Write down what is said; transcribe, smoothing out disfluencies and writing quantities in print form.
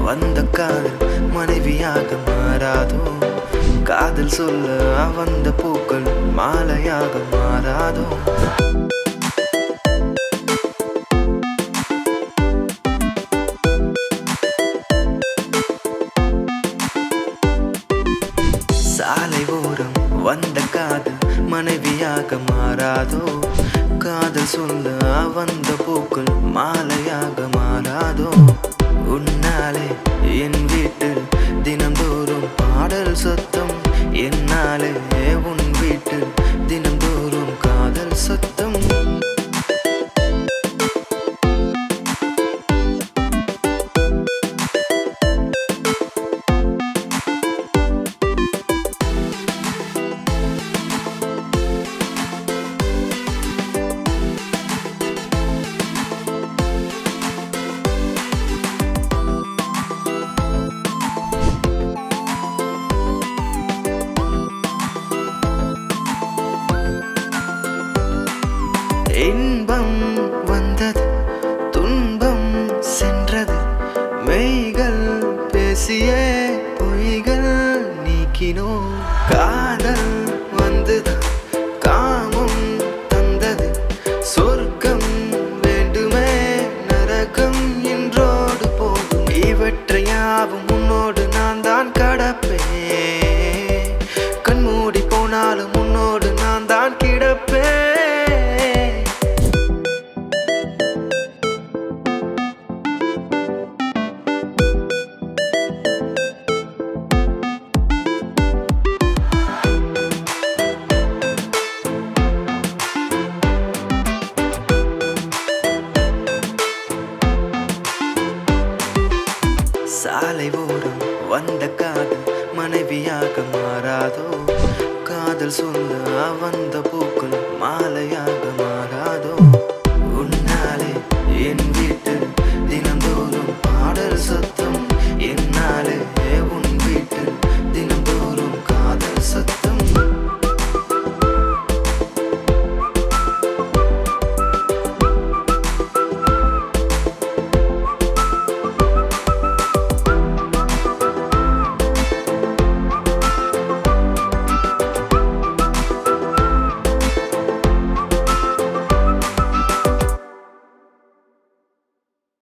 வந்த காதல் மனைவியாக மாறாதோ காதல் சொல்ல வந்த பூக்கள் மாலையாக மாறாதோ சாலை ஓரம் வந்த காதல் மனைவியாக மாறாதோ காதல் சொல்ல வந்த பூக்கள் மாலையாக மாறாதோ உன்னாலே என் வீட்டில் தினந்தோறும் பாடல் சத்தம் என்னாலே உன் வீட்டில் தினந்தோறும் காதல் சத்தம் இன்பம் வந்தது துன்பம் சென்றது மெய்கள் பேசியே பொய்கள் நீக்கினோ காதல் வந்தது காமம் தந்தது சொர்க்கம் வேண்டுமே நரகம் என்றோடு போகும் இவற்றையாவும் முன்னோடு நான் தான் கடப்பேன் கண்மூடி போனாலும் முன்னோடு நான் தான் கிடப்பேன் சாலை ஓரம் வந்த காதல் மனைவியாக மாறாதோ காதல் சொல்ல வந்த பூக்கள் மாலையாக மாறாதோ